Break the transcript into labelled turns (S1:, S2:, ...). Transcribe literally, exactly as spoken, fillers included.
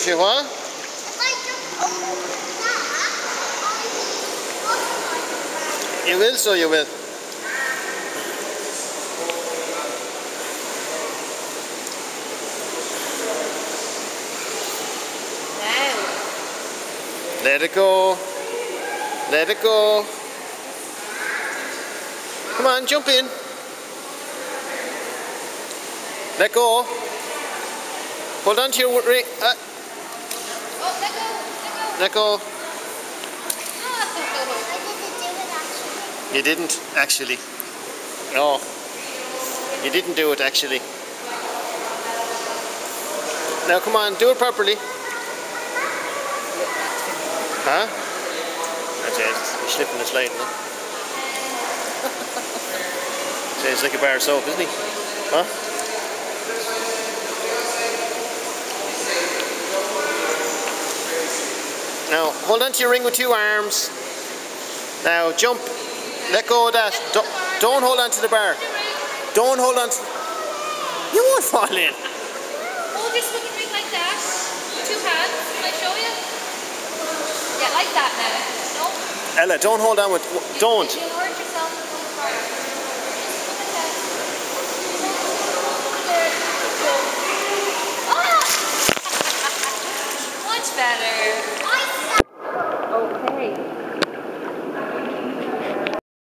S1: If you what?
S2: If I jump over that,
S1: You will, so you will.
S2: Now.
S1: Let it go. Let it go. Come on, jump in. Let go. Hold on to your ring. Uh,
S2: Oh, let go.
S1: let go.
S2: Oh. I didn't do it actually.
S1: You didn't actually. No. You didn't do it actually. Now come on, do it properly. Huh? That's it. You're slipping and sliding. Huh? It's like a bar of soap, isn't he? Huh? Now, hold on to your ring with two arms. Now, jump. Let go of that. Don't, don't hold on to the bar. Don't hold on to... You won't fall in.
S2: Hold your swimming ring like that. Two hands. Can I show you? Yeah, like that now. No?
S1: Ella, don't hold on with... Don't.
S2: You'll hurt yourself.